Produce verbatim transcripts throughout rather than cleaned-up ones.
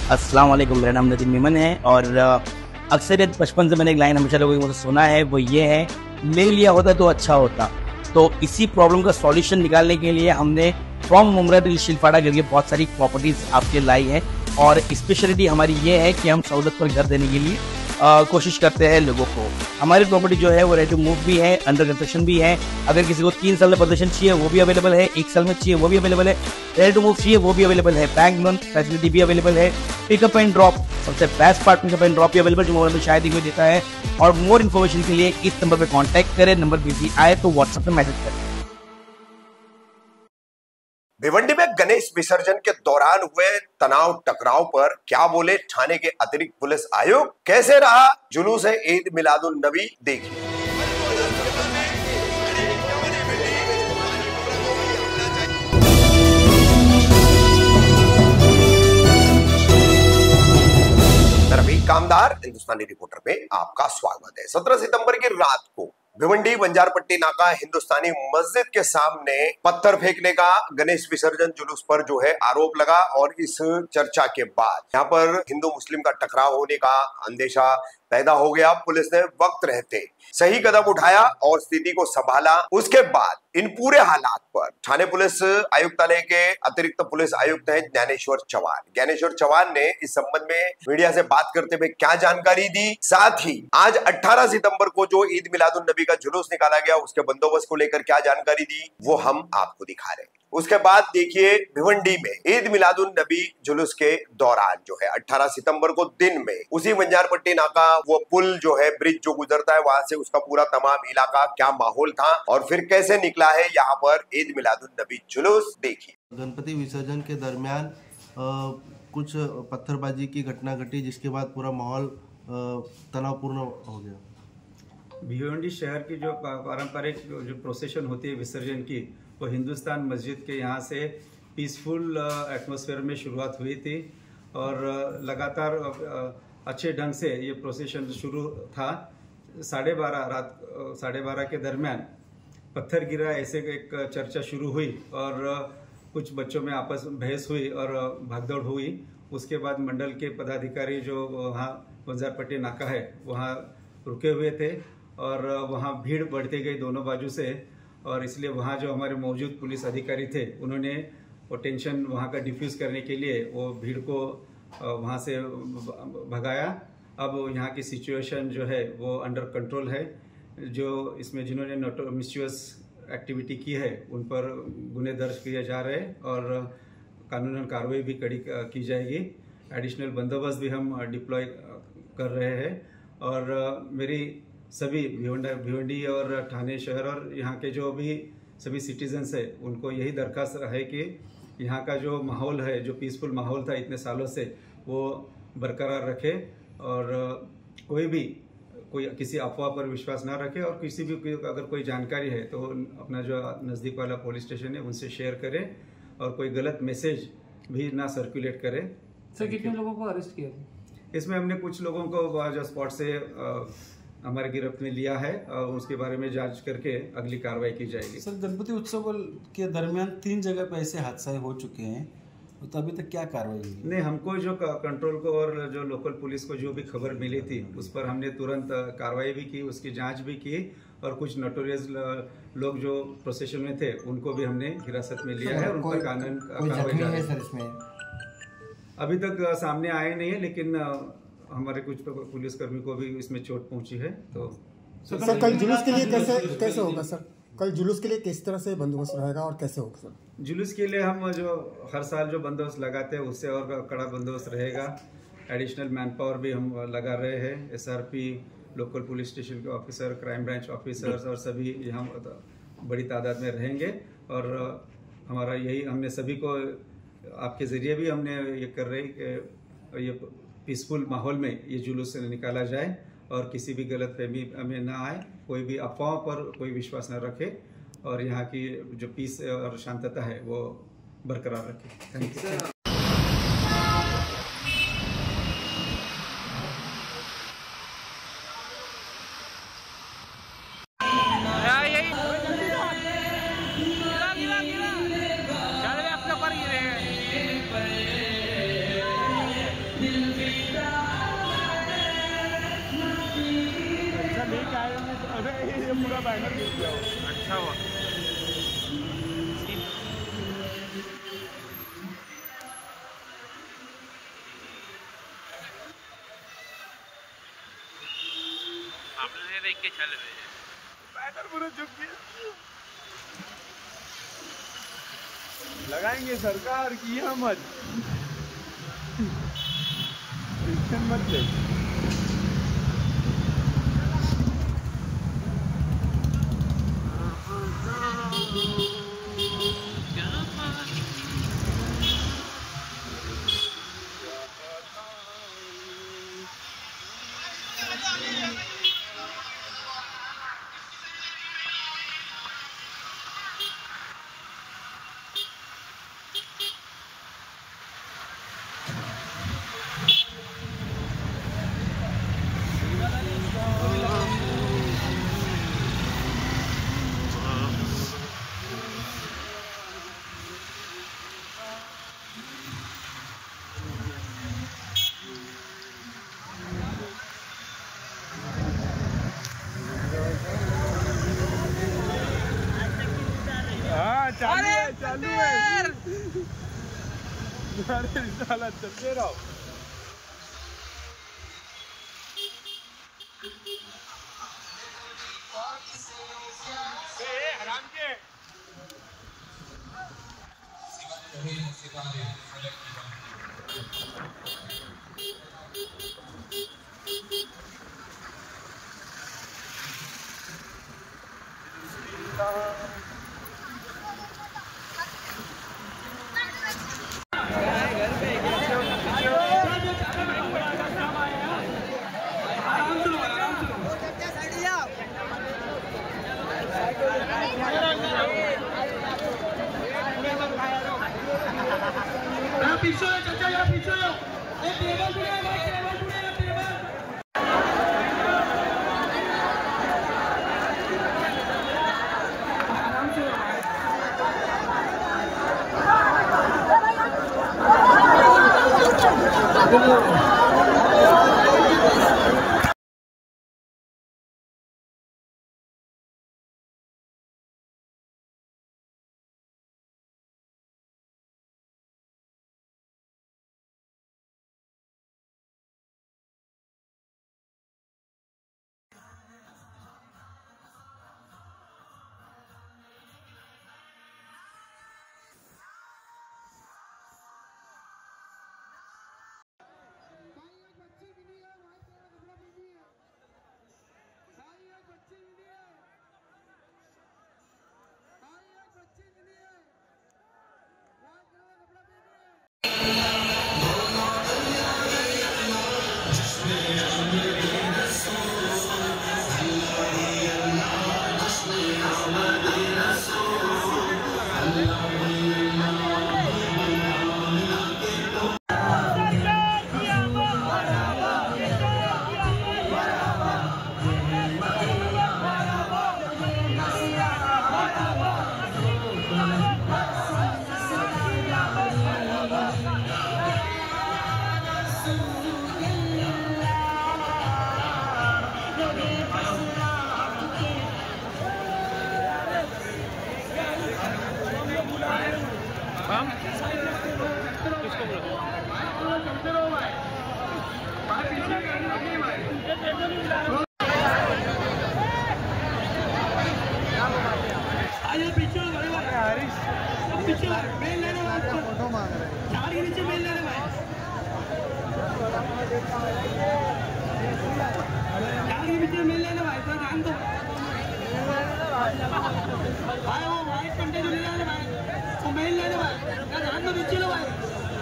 अस्सलाम वालेकुम, मेरा नाम नदीम मेमन है और अक्सरियत बचपन से मैंने एक लाइन हमेशा लोगों को सुना है, वो ये है, ले लिया होता तो अच्छा होता। तो इसी प्रॉब्लम का सॉल्यूशन निकालने के लिए हमने फ्रॉम मुमरा टू शिलफाड़ा करके बहुत सारी प्रॉपर्टीज आपके लाई है और स्पेशलिटी हमारी ये है कि हम सहूलत पर घर देने के लिए आ, कोशिश करते हैं लोगों को। हमारी प्रॉपर्टी जो है वो रेडी टू मूव भी है, अंडर कंस्ट्रक्शन भी है। अगर किसी को तीन साल में पोजीशन चाहिए वो भी अवेलेबल है, एक साल में चाहिए वो भी अवेलेबल है, रेडी टू मूव चाहिए वो भी अवेलेबल है, बैंक लोन फैसिलिटी भी अवेलेबल है, पिकअप एंड ड्रॉप, सबसे best part pickup and drop भी अवेलेबल जो मोबाइल में शायद ही देता है। और मोर इन्फॉर्मेशन के लिए इस नंबर पर कॉन्टैक्ट करें, नंबर बिजी आए तो व्हाट्सएप में मैसेज करें। भिवंडी में गणेश विसर्जन के दौरान हुए तनाव टकराव पर क्या बोले थाने के अतिरिक्त पुलिस आयुक्त, कैसे रहा जुलूस है ईद मिलादुल नबी, देखिए। रफीक कामदार हिंदुस्तानी रिपोर्टर में आपका स्वागत है। सत्रह सितंबर की रात को भिवंडी बंजारपट्टी नाका हिंदुस्तानी मस्जिद के सामने पत्थर फेंकने का गणेश विसर्जन जुलूस पर जो है आरोप लगा और इस चर्चा के बाद यहाँ पर हिंदू मुस्लिम का टकराव होने का अंदेशा पैदा हो गया। पुलिस ने वक्त रहते सही कदम उठाया और स्थिति को संभाला। उसके बाद इन पूरे हालात पर थाने पुलिस आयुक्तालय के अतिरिक्त पुलिस आयुक्त हैं ज्ञानेश्वर चौहान। ज्ञानेश्वर चौहान ने इस संबंध में मीडिया से बात करते हुए क्या जानकारी दी, साथ ही आज अठारह सितंबर को जो ईद मिलादुल नबी का जुलूस निकाला गया उसके बंदोबस्त को लेकर क्या जानकारी दी, वो हम आपको दिखा रहे हैं। उसके बाद देखिए भिवंडी में ईद मिलादुल नबी जुलूस के दौरान जो है अठारह सितंबर को दिन में उसी बंजारपट्टी नाका वो पुल जो है ब्रिज जो गुजरता है वहां से उसका पूरा तमाम इलाका क्या माहौल था और फिर कैसे निकला है यहाँ पर ईद मिलादुल नबी जुलूस, देखिए। गणपति विसर्जन के दरमियान आ, कुछ पत्थरबाजी की घटना घटी जिसके बाद पूरा माहौल तनावपूर्ण हो गया। भिवंडी शहर की जो पारंपरिक जो प्रोसेशन होती है विसर्जन की, वो हिंदुस्तान मस्जिद के यहाँ से पीसफुल एटमॉस्फेयर में शुरुआत हुई थी और लगातार अच्छे ढंग से ये प्रोसेशन शुरू था। साढ़े बारह रात साढ़े बारह के दरमियान पत्थर गिरा ऐसे एक चर्चा शुरू हुई और कुछ बच्चों में आपस में बहस हुई और भागदौड़ हुई। उसके बाद मंडल के पदाधिकारी जो वहाँ बंजारपट्टी नाका है वहाँ रुके हुए थे और वहाँ भीड़ बढ़ती गई दोनों बाजू से और इसलिए वहाँ जो हमारे मौजूद पुलिस अधिकारी थे उन्होंने वो टेंशन वहाँ का डिफ्यूज करने के लिए वो भीड़ को वहाँ से भगाया। अब यहाँ की सिचुएशन जो है वो अंडर कंट्रोल है। जो इसमें जिन्होंने नोटो मिसयूज एक्टिविटी की है उन पर गुने दर्ज किए जा रहे हैं और कानूनन कार्रवाई भी कड़ी की जाएगी। एडिशनल बंदोबस्त भी हम डिप्लॉय कर रहे हैं और मेरी सभी भिवंडी भिवंडी और ठाणे शहर और यहाँ के जो भी सभी सिटीजन्स है उनको यही दरखास्त है कि यहाँ का जो माहौल है, जो पीसफुल माहौल था इतने सालों से, वो बरकरार रखे और कोई भी कोई किसी अफवाह पर विश्वास ना रखे और किसी भी अगर कोई जानकारी है तो अपना जो नज़दीक वाला पुलिस स्टेशन है उनसे शेयर करें और कोई गलत मैसेज भी ना सर्कुलेट करें। सर, कितने लोगों को अरेस्ट किया? इसमें हमने कुछ लोगों को जो स्पॉट से हमारे गिरफ्त में लिया है और उसके बारे में जांच करके अगली कार्रवाई की जाएगी। सर, गणपति उत्सव के दरमियान तीन जगह पर ऐसे हादसे हो चुके हैं, तो अभी तक क्या कार्रवाई हुई? नहीं, हमको जो कंट्रोल को और जो लोकल पुलिस को जो भी खबर मिली थी उस पर हमने तुरंत कार्रवाई भी की, उसकी जांच भी की और कुछ नोटोरियस लोग जो प्रोसेशन में थे उनको भी हमने हिरासत में लिया है और उन पर कानून कार्रवाई जारी है। अभी तक सामने आए नहीं है लेकिन हमारे कुछ पुलिसकर्मी को भी इसमें चोट पहुंची है। तो सर, कल जुलूस के लिए कैसे कैसे होगा सर? कल जुलूस के लिए किस तरह से बंदोबस्त रहेगा और कैसे होगा सर? जुलूस के लिए हम जो हर साल जो बंदोबस्त लगाते हैं उससे और कड़ा बंदोबस्त रहेगा। एडिशनल मैन पावर भी हम लगा रहे हैं। एसआरपी, लोकल पुलिस स्टेशन के ऑफिसर, क्राइम ब्रांच ऑफिसर्स और सभी यहाँ बड़ी तादाद में रहेंगे और हमारा यही हमने सभी को आपके जरिए भी हमने ये कर रहे कि ये पीसफुल माहौल में ये जुलूस निकाला जाए और किसी भी गलत फहमी में ना आए, कोई भी अफवाह पर कोई विश्वास न रखे और यहाँ की जो पीस और शांतता है वो बरकरार रखे। Thank you. बैनर गिर गया। अच्छा हुआ। आपने देख के चल रहे हैं बैनर पूरा झुक गया। लगाएंगे सरकार की मत टेंशन मत ले। चालू है चालू है। अरे साला चलते रहो। हराम के पीछे चाचा यार पीछे ए टेबल पूरा भाई टेबल पूरा टेबल आराम से फोटो मांग रहे हैं। गाड़ी नीचे मेल लेने भाई गाड़ी नीचे मेल लेने भाई तो ध्यान दो भाई वो वाइट कंटे जो ले लेने भाई वो मेल लेने भाई ध्यान दो पीछे लो भाई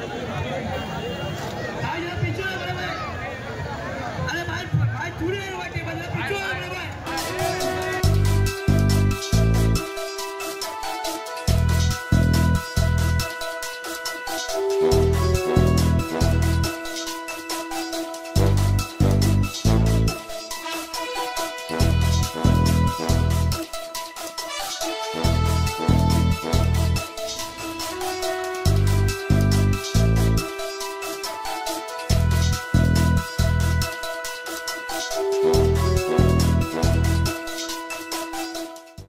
भाई जरा पीछे लो बड़े भाई अरे भाई भाई दूर है भाई टेबल से पीछे लो बड़े भाई you